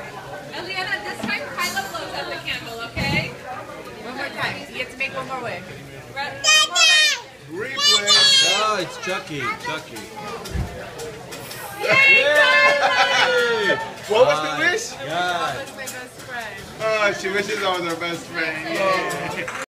Eliana, this time Kaila blows out the candle, okay? One more time. You get to make one more wish. Replay. Oh, it's Chucky. Chucky. Yay! What was the wish? Yeah. That's my best friend. Oh, she wishes I was her best friend. Yay.